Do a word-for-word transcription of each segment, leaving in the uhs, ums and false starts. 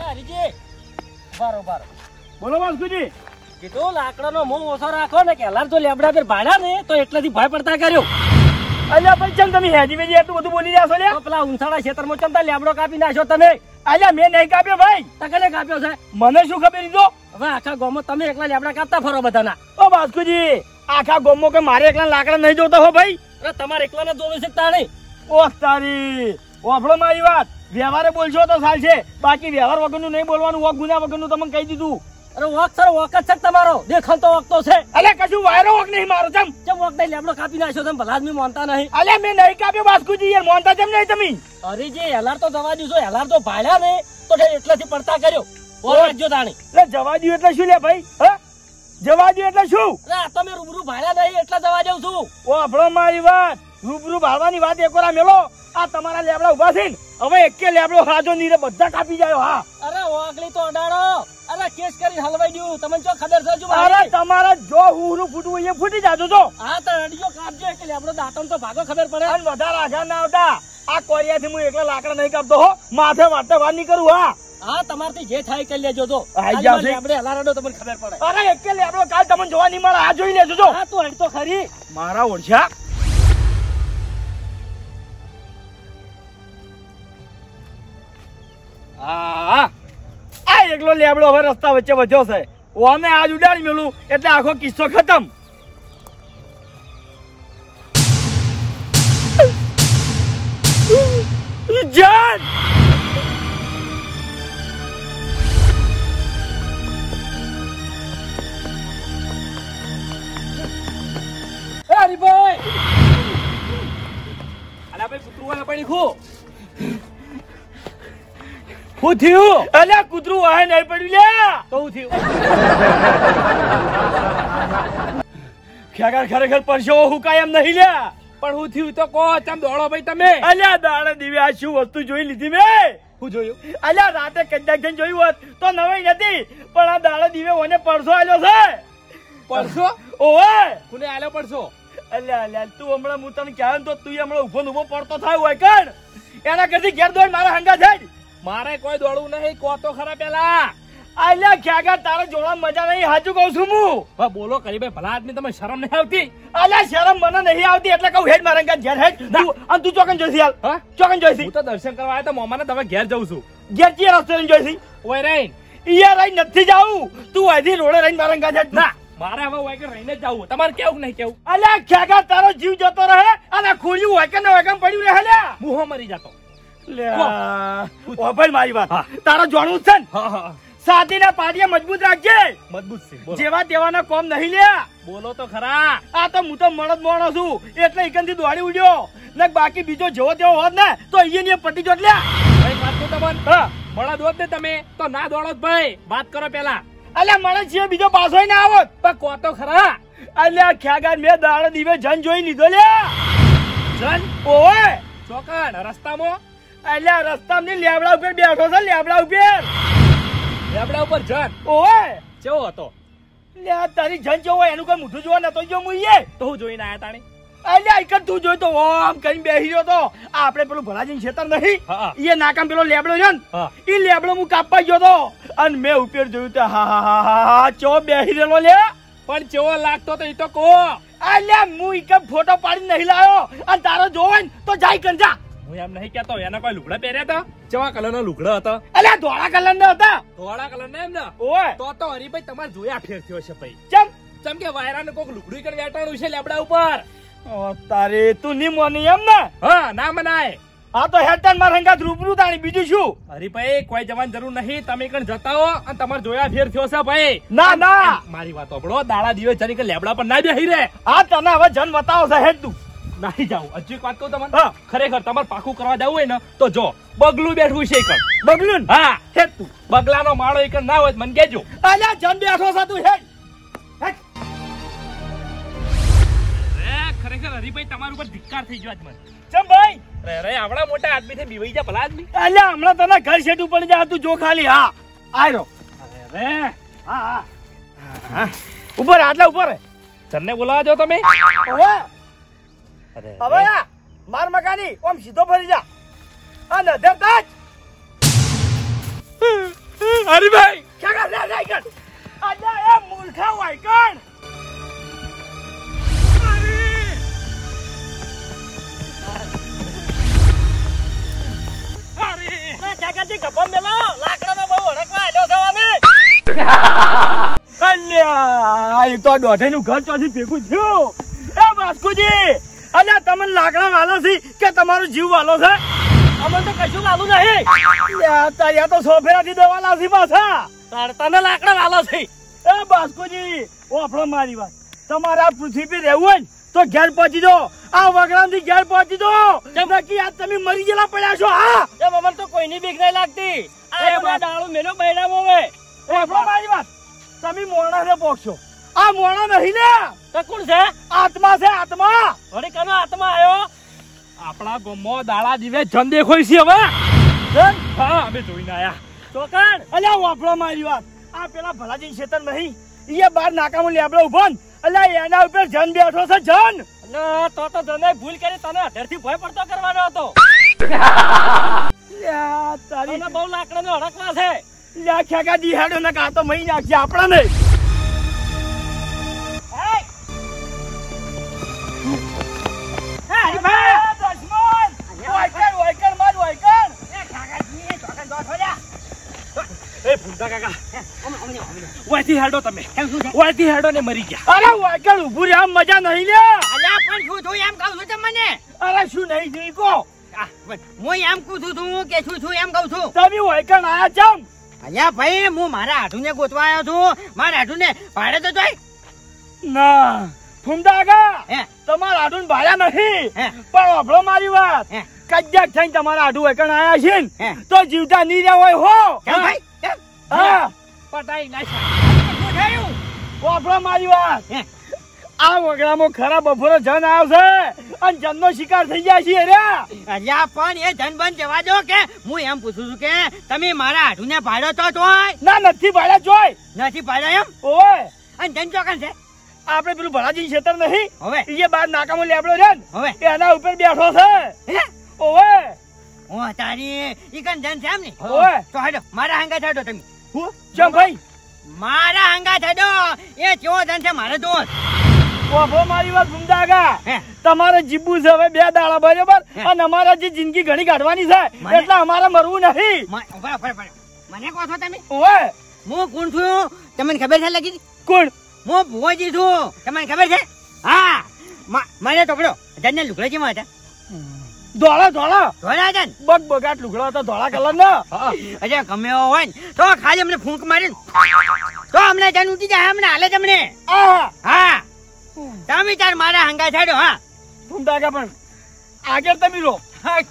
હરીજી બરોબર બોલો વાસુજી. કીધું લાકડાનો મોં ઓછો રાખો ને કે હલાર જો લેબડા પર ભાડ્યા ને તો એટલેથી ભય પડતા કર્યો. અલ્યા ભાઈ ચમ તમે હેજી વેજી એટલું બધું બોલી રહ્યા છો લ્યા? તો પેલા ઊંસાડા ખેતરમાં ચમતા લેબડો કાપી નાખ્યો તમે. અલ્યા મેં નહીં કાપ્યો ભાઈ. તકલે કાપ્યો છે. મને શું ખબર લીધો? હવે આખા ગામમાં તમે એકલા લેબડા કાપતા ફરો બધાના. ઓ વાસુજી આખા ગામમાં કે મારે એકલા લાકડા નહીં જોતા હો ભાઈ. અરે તમારે એકલાને જોવે છે તાણી. ઓહ તારી વાપડો મારી વાત. વ્યવહારે બોલશો તો ચાલશે, બાકી વ્યવહાર વગરનું નહીં બોલવાનું. વોક ગુના વગરનું તમને કહી દીધું. અરે વોક સર વોક જ છે તમારો. દેખાવ તો વોક તો છે. અલ્યા કશું વાયરો વોક નહીં મારો. ચમ ચમ વોક નહીં લેબડો કાપી નાખ્યો તમે ભલા આદમી માનતા નહીં. અલ્યા મેં નહીં કાપ્યો વાસુજી યાર. માનતા કેમ નહીં તમે? અરે જે હેલાર તો જવા દીધો. હેલાર તો ભાડ્યા ને તો એટલેથી પડતા કર્યો. બોલ રાખજો તાણી. એટલે જવા દઉં એટલે શું લે ભાઈ? હા જવા દઉં એટલે શું? અરે તમે રૂબરૂ ભાડ્યા નહીં એટલે જવા દઉં છું. વાપડો મારી વાત. રૂબરૂ ભાડવાની વાત એક વાર મેલો. આ તમારા લેબડા ઉભા છે ને હવે એકે લેબડો હાજો નીરે બધા કાપી જાય. હા અરે વાગલી તો અડાડો. અરે કેસ કરીને હલવાઈ દઉં. તમને જો ખબર છે? અરે તમારા જો હુરું ફૂટવું એ ફૂટી જાજો છો. હા તો અડીઓ કાપજો એટલે લેબડો દાંતણ તો ભાગો ખબર પડે. અને વધારે આઘા ના આવતા. આ કોરિયાથી હું એકલા લાકડા નહીં કાપતો હો. માથે વાટે વાર નહીં કરું. હા હા તમારથી જે થાય કરી લેજો. તો લેબડે હલારડો તમને ખબર પડે. અરે એકે લેબડો કાલ તમને જોવા નહીં મળે. આ જોઈ લેજો. હા તો હડ તો ખરી મારા ઓળખ્યા. હા આ એકલો લેબડો હવે રસ્તા વચ્ચે વધ્યો છે. ઓને આજ ઉડાડી મેલું એટલે આખો કિસ્સો ખતમ. જાન એ હરીભાઈ અલા ભાઈ કૂતરું પડી ખો. શું થયું? અલ્યા કૂતરું વાહે નહીં પડ્યું લ્યા. તો શું થયું? ખેગાર ખરેખર પરસો હુકાય એમ નહીં લ્યા. પણ હું થયું તો કહો. ચમ દોડો ભાઈ તમે? અલ્યા દાડે દીવે આ શું વસ્તુ જોઈ લીધી મેં? શું જોયું? અલ્યા રાતે કદાચ જઈને જોયું હોત તો નવાઈ નથી, પણ આ દાડે દીવે ઓને પરસો આલ્યો છે. પરસો? ઓય કોને આલ્યો પરસો? અલ્યા અલ્યા તું હમણાં હું તને કહેવાય તો તું હમણાં ઉભો ઉભો પડતો થાય હોય કણ. એના કરતી ઘેર દોડ મારા હંગા જાય. મારે કોઈ દોડવું નહીં. કહો તો ખરા પેલા. અલ્યા ખ્યાગા તારા જોડા મજા નહીં. સાચું કહું છું હું. હવે બોલો કરી ભાઈ ભલા આદમી તમે શરમ નહીં આવતી? અલ્યા શરમ મને નહીં આવતી એટલે કહું હેડ મારા ઘેર હેડ. અને તું ચોકન જોઈશી હાલ? હા ચોકન જોઈશી? હું તો દર્શન કરવા આવ્યો તો મોમાને તમે ઘેર જઉં છું. ઘેર ચી રસ્તે રહીને જોઈશી? ઓય રહીને. ઈયા રહીને નથી જાવું. તું અહીંથી રોડે રહીને મારા ઘેર હેડ. ના મારે હવે વાયકે રહીને જ જવું. તમારે કેવું નહીં કેવું? અલ્યા ખ્યાગા તારો જીવ જતો રહે અને ખોલ્યું વાયકે ને વાયકે પડ્યું રહે લ્યા. મુહો મરી જતો. ભાઈ મારી વાત તારો જાણવું છે ને? સાતીના પાટિયા મજબૂત રાખજે. મજબૂત છે જેવા તેવાના કોમ નહીં લ્યા. બોલો તો ખરા. આ તો હું તો મળદ મોણો છું એટલે એકંથી દોડી ઉડ્યો ને. બાકી બીજો જેવો તેવો હોત ને તો અહીંયા પટી જોત લ્યા. ભાઈ વાત તો તમને મળદ હોત ને તમે તો ના દોડો ભાઈ. વાત કરો પેલા. અલ્યા મળદ છે બીજો પાછો ના આવત. પણ કહો તો ખરા. અલ્યા ખ્યાગાર મેં દાડે દીવે જન જોઈ લીધો લ્યા. જન? ઓય ચોકણ રસ્તામાં? અલ્યા રસ્તામાં લેબડા ઉપર બેઠો છે. લેબડા ઉપર લેબડા ઉપર જન? ઓય કેવો હતો? લ્યા તારી જન જેવો એનું કઈ મુઠું જોવા નતો જો હું ઈએ. તો હું જોઈને આયા તાણી? અલ્યા એક તું જોઈ તો ઓમ કરીને બેસી રહ્યો તો. આપણે પેલું ભલાજી ખેતર નહીં એ નાકામ પેલો લેબડો છે ને એ લેબડો હું કાપવા ગયો તો અને મેં ઉપર જોયું તો હા હા હા હા ચો બેસી રહેલો લે. પણ કેવો લાગતો તો એ તો કહો. અલ્યા હું એક ફોટો પાડી નહીં લાયો અને તારો જોવે ને તો જાય કંજા. હું એમ નહીં કેતો એના કોઈ લુગડા પહેર્યા હતા? કેવા કલર નો લુગડા હતા? અલ્યા ધોળા કલર ના હતા. ધોળા કલર ના એમ ને? ઓય તો તો હરીભાઈ તમારે જોયા ફેર થયો છે ભાઈ. ચમ ચમ કે વાયરા ને કોઈક લુગડી કરી વેટાણું છે લેબડા ઉપર. તારે તું ની મોની એમ ને? હા ના મનાય. હા તો હેડન માર હંગાત રૂબરૂ તાણી બીજું શું? હરીભાઈ કોઈ જવાની જરૂર નહીં. તમે કણ જતા હો અને તમારે જોયા ફેર થયો છે ભાઈ. ના ના મારી વાત સાંભળો. દાડા દિવસ જરી કે લેબડા પર ના બેહી રે. હા તને હવે જન બતાવો છે હેડ તું. નહીં જાવ. હજુ એક વાત કહું તમને. ખરેખર તમારે પાકું કરવા જવું હોય ને તો જો બગલું બેઠું છે એક. બગલું? હા હેડ તું. બગલાનો માળો એક ના હોય મને કેજો. અલ્યા જન બેઠો છે તું હેડ. ખરેખર હરીભાઈ તમારા ઉપર ધિક્કાર થઈ ગયો આજ મને. ચમ ભાઈ? રે રે આવડા મોટા આદમી થી બીવાઈ જા ભલા આદમી. અલ્યા હમણાં તને ઘર શેટ ઉપર જા તું જો ખાલી. હા આયરો. અરે રે હા હા ઉપર આટલા ઉપર તને બોલાવા જો તમે. ઓવે અરે હવે માર મકાની ઓમ સીધો ફરી જા. આ નધર તાજ હરીભાઈ કાકા લે લે કર અલ્યા એ મૂર્ખા વાયકણ જગતજી ગપ્પા મેલો લાકડાનો બહુ હડકવા આડો છો અમે અલ્યા એ તો દોઢેનું ઘર ચોથી ભેગું થયું એ બાસ્કુજી અલ્યા તમને લાકડા વાલો છે કે તમારો જીવ વાલો છે અમને તો કશું વાલું નહીં તારી તો સોફેરાથી દવા લાવશે પાછા તને લાકડા વાલો છે એ બાસ્કુજી ઓફળો મારી વાત તમારે આ પૃથ્વી પર રહેવું હોય ને તો ઘેર પહોંચી દો આ વગડાથી ઘેર પહોંચી દો નક્કી આ તમે મરી ગયેલા પડ્યા છો હા એ મમન તો કોઈની બીક નહીં લાગતી આ એમાં ડાળું મેલો બૈરામો હોય ઓફળો મારી વાત તમે મોણા ને પોક્ષો આ મોણા નહીં ને તો કોણ છે આત્મા છે આત્મા વળી કનો આત્મા આવ્યો આપણા ગોમો દાડા દીવે જન દેખોય છે હવે જન? હા અમે જોઈને આયા ચોકડ અલ્યા વાપરો મારી વાત આ પેલા ભલાજી ખેતર નહીં ઈએ બાર નાકામાં લેબડો ઉભો ને અલ્યા એના ઉપર જન બેઠો છે જન અને તો તો જને ભૂલ કરી તને અધરથી ભય પડતો કરવાનો હતો લ્યા તારી તને બહુ લાકડાનો હડકવા છે લ્યા ખેગા દી હેડો ને કાતો મહી નાખશે આપણા ને એ ભૂંડા કાકા વાયથી હેડો તમે વાયથી હેડો ને મરી ગયા અરે વાયકણ ઉભું રે આમ મજા નહીં લે અલ્યા પણ શું થયું એમ કહું છું તમને અરે શું નહીં જોઈ કો હું એમ કહું છું કે શું છું એમ કહું છું તમે વાયકણ આયા ચમ અલ્યા ભાઈ હું મારા હાડુને ગોતવા આવ્યો છું મારા હાડુને ભાડે તો જોઈ ના ફૂમડા આગા હે તમારા આડું ભાડ્યા નથી હે પણ વાપરો મારી વાત હે કજ્જાક થઈને તમારા આડું વાયકણ આયા છે હે ને તો જીવતા નહીં રહ્યા હોય હો કેમ ભાઈ કેમ હા પટાઈ નાખ્યા શું થયું વાપરો મારી વાત હે આ વગડામાં ખરા બપોરો જન આવશે અને જનનો શિકાર થઈ જાય છે રે અલ્યા પણ એ ધનબન જવા દો કે હું એમ પૂછું છું કે તમે મારા હાડુને ભાડો તો તોય ના નથી ભાડ્યા જોય નથી ભાડો એમ ઓય અને ધન ચોકન છે આપણે પેલું ભલાજી ખેતર નહીં હવે એ બાર નાકામાં લેબડો છે ને હવે એના ઉપર બેઠો છે હે ઓય ઓ તારી ઈ કન ધન છે એમ ને ઓય તો હાડો મારા હંગા થાડો તમે હું ચમ ભાઈ મારા હંગા થાડો એ કેવો ધન છે મારે દોસ્ત ઓફો મારી વાત ભૂમડા આગા હે તમારે જીબુ છે હવે બે દાડા બરાબર અને અમારા જે જિંદગી ઘણી કાઢવાની છે મને- એટલે અમારે મરવું નહીં મ- ઉભા, ઉભા, ઉભા. મને કહો છો તમે ઓય હું કોણ છું તમને ખબર છે લગી કોણ હું ભુવાજી છું તમને ખબર છે હા મ- મને તો પડો ધનને લુગડા કેમાં હતા ધોળા ધોળા ધોળા હતા ને બગ બગાટ લુગડા હતા ધોળા કલર ના અરે ગમે એવો હોય ને તો ખાલી અમને ફૂંક મારી તો અમને ધન ઉઠી જાય અમને હાલે તમને આ હા તમે તાર મારા હંગા છાડો હા ભૂમડા આગા પણ આગળ તમે રો હા.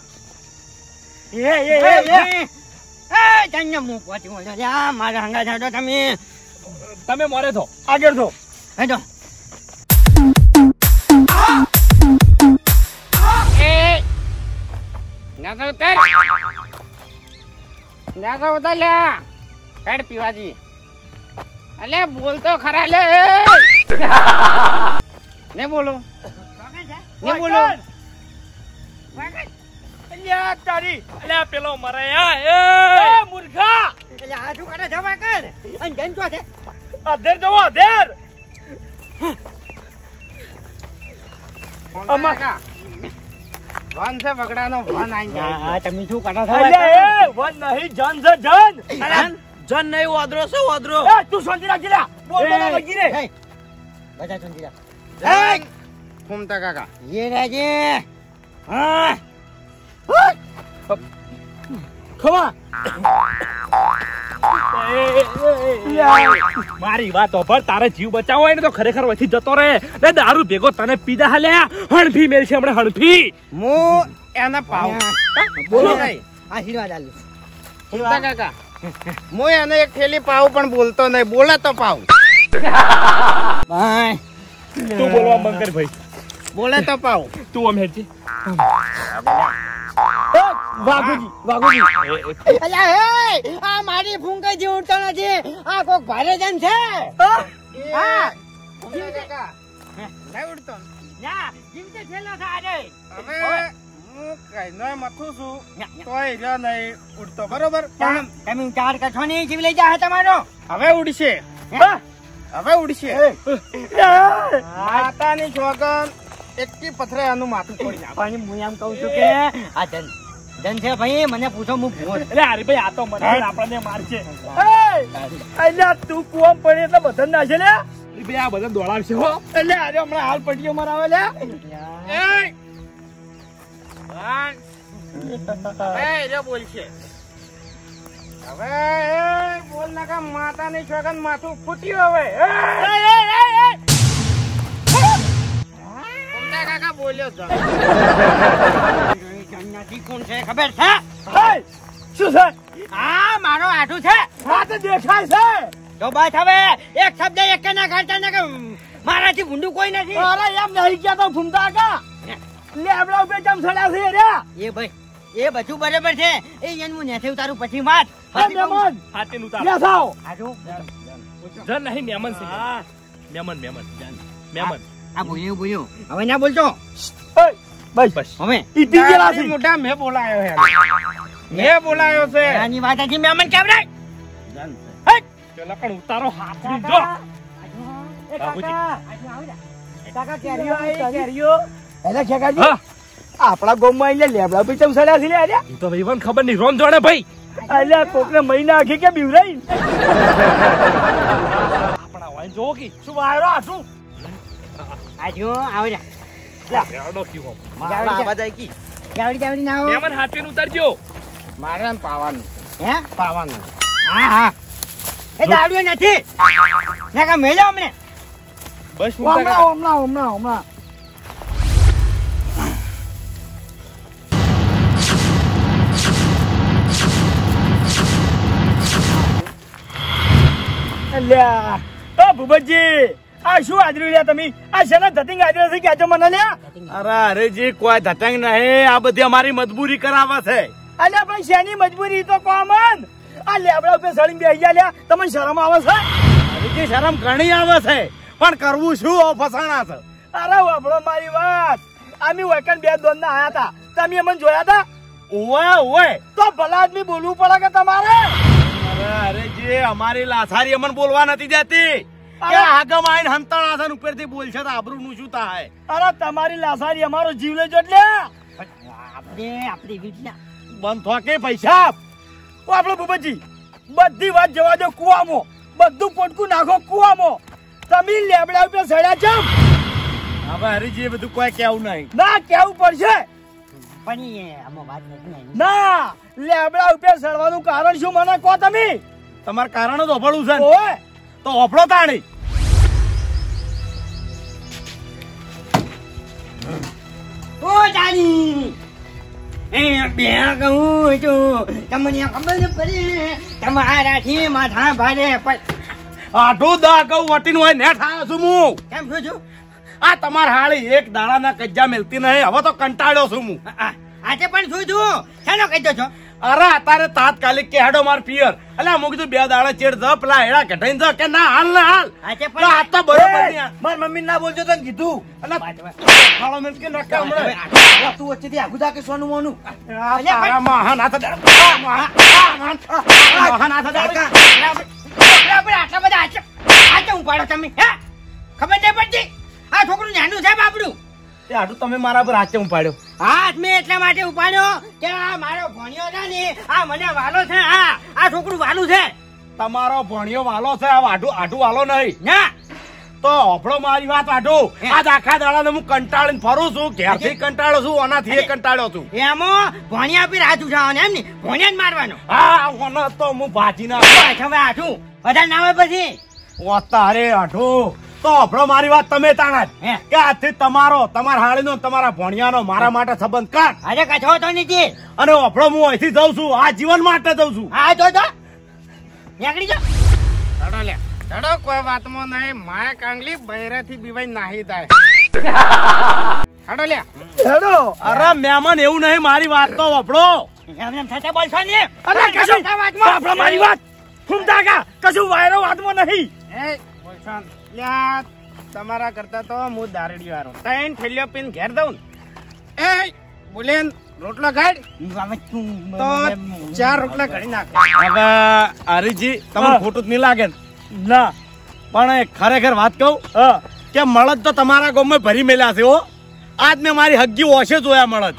એ એ એ એ એ ધન્ય મું પહોંચી વળ્યો છે. આ મારા હંગા છાડો તમે તમે મોરે થો આગળ થો હેડો નાગર ઉતાર નાગર ઉતાર લે હેડ પીવાજી અલે બોલતો ખરા લે ને બોલો ને બોલો અલ્યા તારી અલ્યા પેલો મરે આ એ એ મૂર્ખા એટલે આ શું કરે જવા કર અને જન તો છે અધેર જવો અધેર અમા વન છે બગડાનો વન આઈ જાય તમે શું કરો અલ્યા એ વન નહીં જન છે જન અરે જન નહીં વાદરો છે વાદરો એ તું શાંતિ રાખી લે બોલ બોલ લગી રે બધા સમજી જા એ ફૂમતા કાકા ये राजे હા ખવા મારી વાત પર તારે જીવ બચાવો હોય ને તો ખરેખર વથી જતો રહે ને દારૂ ભેગો તને પીધા હાલ્યા હણફી મેલ છે હમણાં હણફી હું એને પાઉં બોલો ભાઈ આશીર્વાદ આલું ફૂમતા કાકા હું એને એક થેલી પાઉં પણ બોલતો નહીં બોલે તો પાઉં ભાઈ તું બોલવા બંધ કર ભાઈ બોલે તો પાઉં તું આમ હેડજી વાઘુજી વાઘુજી અલ્યા હે આ મારી ફૂંકાઈ જે ઉડતો નથી આ કોક ભારે જન છે હા ફૂમતા કાકા નહીં ઉડતો ના જીવતે થેલો છે આજે હવે હું કઈનો મથું છું તોય રહ્યો નહીં ઉડતો બરોબર પણ તમે ચાર કઠો ની જીવ લઈ જા તમારો હવે ઉડશે હવે ઉડશે માતાની સોગન એકી પથરે આનું માથું છોડી નાખ. પણ હું એમ કઉ છું કે આ ધન ધન છે ભાઈ મને પૂછો હું ભૂલ એટલે હરીભાઈ આ તો મને આપણને મારશે. અલ્યા તું કુવામ પડે એટલે બધા નાશે લે. હરીભાઈ આ બધા દોડાવશે હો. એટલે આજે હમણાં હાલ પટીઓ મરાવે લે. એ હવે એ બોલશે હવે એ બોલ નાખા માતાની સોગન માથું ફૂટ્યું હવે કાકા બોલ્યો તો કોણ છે ખબર છે હે, શું છે? આ મારો આઠું છે આ તો દેખાય છે. તો બસ હવે એક શબ્દ એક ના કાઢતા ને કે મારાથી ભૂંડું કોઈ નથી. અરે એમ નહીં કહેતો ફૂમતા કા લેબડા ઉપર ચમ સડ્યા છે રે. એ ભાઈ એ બધું બરાબર છે એ એન હું નેસે ઉતારું પછી વાત એ મહેમાન હાથે ઉતાર. લે થાઓ. આજો જન નહીં મહેમાન છે. મહેમાન મહેમાન જન મહેમાન. આ બોલ્યું બોલ્યું હવે ના બોલતો એ, બસ બસ હવે ઈ ટીંગેલા છે. મોટા મેં બોલાયો હે મેં બોલાયો છે આની વાત હજી મહેમાન કેમ રે પેલા પણ ઉતારો હાથ જો. બાબુજી. કાકા કેરીઓ આઈ, કેરીઓ. એલા ખેકાજી હા આપણા ગામમાં એટલે લેબડા ઉપર ચમ સડ્યા છે લે આજે. એ તો ભાઈ મને ખબર નહીં રોમ જોડે ભાઈ. અલ્યા કોકને મહિના આખી કે બીવરાઈ. આપણા વાઈન જોવો કે શું વાયરો આઠું? આજો આવડ્યા રેડો કીવો. મારા આવાજ આવી કી જાવડી જાવડી ના આવો મહેમાન હાથે ઉતારજો. મારે આમ પાવાનું હે પાવાનું હા હા એ દાવડ્યો નથી ને કા મેલો અમને બસ હમણાં હમણાં હમણાં હમણાં અલ્યા ઓ ભૂપતજી આ શું હાજરી લ્યા તમે? આ શેના ધતિંગ હાજરી છે કહેજો મને લ્યા. અરે અરેજી કોઈ ધટંગ નહીં આ બધી અમારી મજબૂરી કરાવે છે અલ્યા ભાઈ શેની મજબૂરી તો કોમન. આ લેબડા ઉપર સળીને બેસી ગયા લ્યા. તમને શરમ આવે છે? અરેજી શરમ ઘણી આવે છે પણ કરવું શું ઓ ફસાણા છે અરે વાપડો મારી વાત. અમે વેકન બે દોન ના આયા હતા. તમે મને જોયા હતા? ઓય ઓય તો ભલા આદમી બોલવું પડે કે તમારે? અરે અરેજી અમારી લાસારી અમને બોલવા નથી દેતી કે આગમ આઈને હંતાણા છે ને ઉપરથી બોલશે તો આબરૂનું શું થાય અરે તમારી લાસારી અમારો જીવ લેજો એટલે. આપણે આપણી વિદ્યા બંધ થોકે પૈસા ઓ આપણો ભૂપતજી બધી વાત જવા દો કુવામાં. બધું પોટકું નાખો કુવામાં. તમે લેબડા ઉપર સડ્યા છો? હવે હરીજી એ બધું કોઈ કેવું નહીં ના કેવું પડશે. પણ એ આમાં વાત નથી આવી. ના લેબડા ઉપર સડવાનું કારણ શું મને કહો તમે? તમારે કારણ જ ઓફળું છે ને. ઓય તો ઓફળો તાણી ઓ જાની એ બે કહું છું તમને ખબર ન પડી તમારાથી માથા ભારે પણ આઠું દા કહું વટીનું હોય નેઠ આવ્યો છું હું કેમ છું છું આ તમાર હાળી એક દાડાના કજ્જા મેલતી નહીં હવે તો કંટાળ્યો છું હું આ- આજે પણ છું છું શાનો કહી દો છો અરે અત્યારે તાત્કાલિક કે હેડો માર પિયર એટલે મું કીધું બે દાડા ચેડ જ પેલા હેડા કઢાઈને જ કે ના હાલ ના હાલ આજે તો આ તો બરોબર નહીં આ. મારી મમ્મી ના બોલજો તને કીધું. એટલે ખાડો મેલ કે નકે હમણાં તું વચ્ચેથી આખું જા કે સોનું મોનું. આ તારા મહાન હાથ દે મહાન હાથ દે આટલા બધા આજે આજે ઉપાડો તમે હે ખબર નહીં પડતી આ છોકરું નાનું છે બાપડું એ હાડું તમે મારા પર હાથે ઉપાડ્યો હાથ મેં એટલા માટે ઉપાડ્યો કે આ મારો ભણ્યો છે ને આ મને વાલો છે હા આ છોકરું વાલું છે તમારો ભણ્યો વાલો છે આ વાઢું આઢું વાલો નહીં ના તો ઓફળો મારી વાત વાઢું આજ આખા દાડા હું કંટાળીને ફરું છું ઘેરથી કંટાળો છું ઓનાથી કંટાળ્યો છું એમાં ભણ્યા પર હાથ ઉઠાવવાનો એમ ને ભણ્યા જ મારવાનો હા ઓનો તો હું ભાજી ના બસ હવે હાથું વધારે ના હોય પછી તારે આઢું તો ઓફળો મારી વાત તમે તાણા જ હે. કે આજથી તમારો તમારા હાળીનો ને તમારા ભણિયાનો મારા માટે સંબંધ કાઢ અરે કચો તો નથી અને ઓફળો હું અહીંથી જઉં છું આ જીવન માટે જઉં છું હા જો તો નીકળી જા ચડો લે ચડો કોઈ વાતમાં નહીં માય કાંગલી બૈરાથી બીવાઈ નાહી જાય ચડો લે હેડો. અરે મહેમાન એવું નહીં મારી વાત તો ઓફળો એમ એમ થતા બોલશો ને અરે કશું આપણે મારી વાત ફૂમતા કા કશું વાયરો વાતમાં નહીં. એ બોલશાન લ્યા તમારા કરતા તો હું દારડી વાળો ત્રણ થેલીઓ પીને ઘેર દઉં ને એ બોલેન રોટલો કાઢ તો ચાર રોટલા કાઢી નાખ. હવે હરીજી તમને હા. ખોટું જ નહીં લાગે ને? ના પણ એ ખરેખર વાત કહું હા કે મળદ તો તમારા ગામમાં ભરી મેલ્યા છે હો. આજ મેં મારી હગ્ગી ઓછે જોયા મળદ.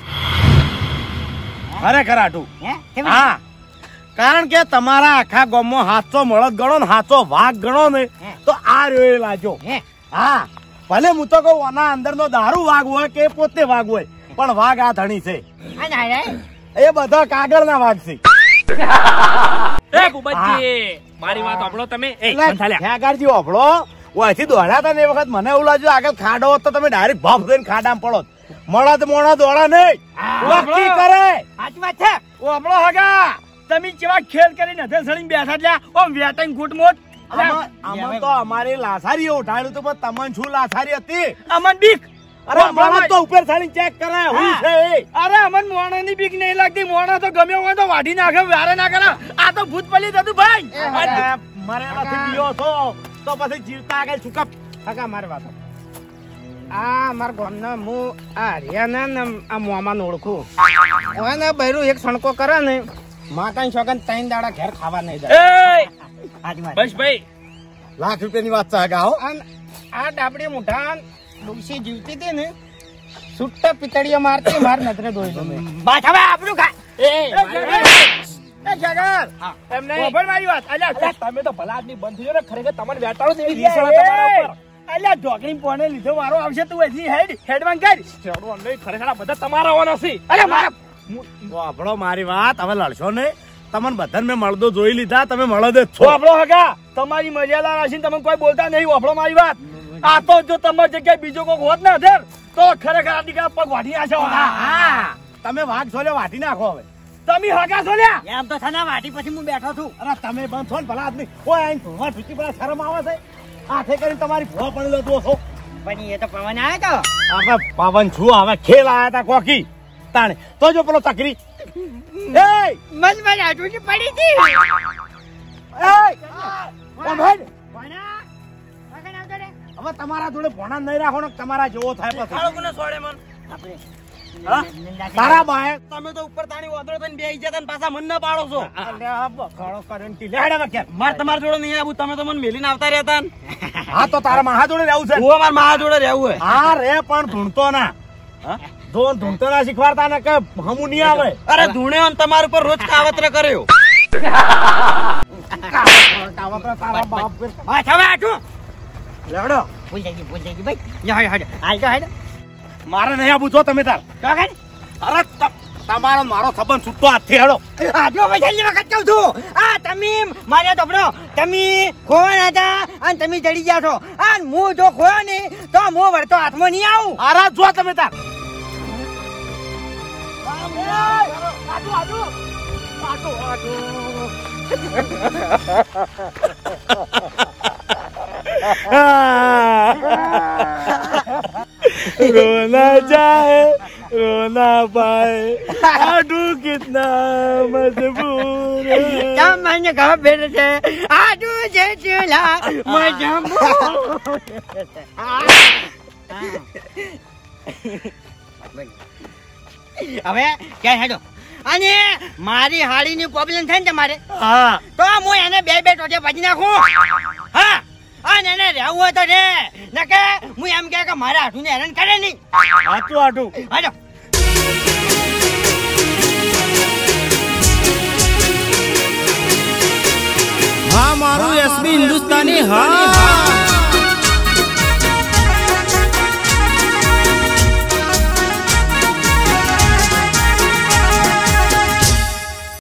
ખરેખર આટું હા, કારણ કે તમારા આખા ગામમાં હાથસો મળદ ગણો ને હાથસો વાઘ ગણો ને તો આ રહ્યો એ લાજો. હા, ભલે હું તો કહું આના અંદર નો દારૂ વાઘ હોય કે પોતે વાઘ હોય, પણ વાઘ આ ધણી છે. એ બધા કાગળના વાઘ છે. એ ભૂપતજી મારી વાત સાંભળો તમે. એ બંધાલ્યા. ઠેકારજી ઓફળો ઓયથી દોડ્યા હતા ને એ વખત મને એવું લાગ્યું આગળ ખાડો હોત તો તમે ડાયરેક્ટ ભાફ દઈને ખાડામાં પડો. મળદ મોણા દોડા નહીં, નક્કી કરે. સાચી વાત છે. ઓફળો હગા તમે કેવા ખેલ કરીને હથે સળીને બેઠા ત્યાં ઓમ વેટાઈને ગુટ મોટ. આમાં- આમાં તો અમારી લાસારી ઉઠાડ્યું હતું, પણ તમને શું લાસારી હતી? અમન બીક. અરે અરે મળદ તો ઉપર સાડી ચેક કરે હું છે એ. અરે અમન મોણા ની બીક નહીં લાગતી. મોણા તો ગમે હોય તો વાઢી નાખે, વારે ના કરે. આ તો ભૂત પલિત હતું ભાઈ. મરેલાથી બીયો છો તો પછી જીવતા આગળ છુકપ. કાકા મારી વાત આ મારા ગામના હું આ હરિયાના ને આ મોમાને ઓળખું. ઓને બૈરું એક સણકો કરે ને માતાની છોકન ત્રણ દાડા ઘેર ખાવા નહીં જાય. એ સાચી વાત. બસ ભાઈ લાખ રૂપિયાની વાત છે હગા હો. અને આ ડાબડી મુઠા ડોસી જીવતી હતી ને સુટ્ટા પિતળીઓ મારતી માર નજરે દોઈ દો. બસ હવે આપણું ખા. એ જગર એમને ખબર મારી વાત. અલ્યા અલ્યા, તમે તો ભલા આદમી બંધ થયો ને ખરેખર તમને વેટાડો ને એવી રીસણા તમારા ઉપર. અલ્યા ઢોકળી પોને લીધો વારો આવશે. તું હજી હેડ હેડવાન કર. ચડો નહીં, ખરેખર આ બધા તમારા હોવાના છે. અલ્યા મારા વાપડો મારી વાત. હવે લડશો નહીં. તમને બધાને મેં મળદો જોઈ લીધા, તમે મળદ જ છો. વાપડો હગા તમારી મર્યાદા રાખીને તમે કોઈ બોલતા નહીં. વાપડો મારી વાત. આ તો જો તમારી જગ્યાએ બીજો કોઈ હોત ને અધેર તો ખરેખર આ દીકરા પગ વાઢી નાખો. હા, તમે વાઘ છોલ્યો વાઢી નાખો. હવે તમે હગા છોલ્યા. એમ તો થના વાટી પછી હું બેઠો છું. અરે તમે બંધ છો ને ભલા આદમી. ઓય આઈ ભૂવા ઠૂકી પર શરમ આવે છે. હાથે કરીને તમારી ભૂવા પણ લેતો છો. પણ એ તો પવન આવ્યો તો. હવે પવન છું, હવે ખેલ આયા તા કોકી તાણે તો જો પેલો ચકરી. એ મન મન આટું પડી હતી. એ ઓમ હેડ. ભણા, વગર આવતો રે. હવે તમારા જોડે ભોણા નહીં રાખો ને તમારા જેવો થાય પછી. કોને છોડે મન આપણે હા? તારા બાએ તમે તો ઉપર તાણી વાદળો થઈને બેહી જતા ને પાછા મન ના પાડો છો. અલ્યા બખાડો કરીને ટી લેડે વખત. માર તમારા જોડે નહીં આવું, તમે તો મને મેલીને આવતા રહેતા ને. હા તો તારા માહા જોડે રહેવું છે. હું મારા મા જોડે રહેવું હોય. હા રે પણ ધૂણતો ના. જો ધૂણતો ના શીખવાડતા ને કે હમું નહીં આવે. અરે ધૂણે તમારા ઉપર રોજ કાવતરે કર્યો. કાવતરા તારા બાપ પર. હા હવે આટું. લેવડો ભૂલ થઈ ગઈ ભૂલ થઈ ગઈ ભાઈ. યા હાડ હાલ તો હાડ. મારે નહીં આવું છો તમે તાર. તો કાઢ. અરે ત- તમારો મારો સંબંધ છૂટતો હાથથી હેડો. આ જો ભાઈ છેલ્લી વખત કહું છું. આ તમે મારે તોપડો તમે ખોવાના હતા અને તમે જડી ગયા છો. અને હું જો ખોયો ને તો હું વળતો હાથમાં નહીં આવું. આરા જો તમે તાર. रोना चाहे रोना पाए आडू कितना मजबूर है. તમને ખબર પડે છે આટુ છે ચૂલા મજબૂર. હવે ક્યાં હેડો અને મારી હાડીની પ્રોબ્લેમ થાય ને તમારે હા તો હું એને બે બે ટોટે ભાજી નાખું. હા અને એને રહેવું હોય તો રે નકે હું એમ કહે કે મારા હાથું ને હેરાન કરે નહીં. આટલું આટું હાલો. હા મારું એસબી હિન્દુસ્તાની હા.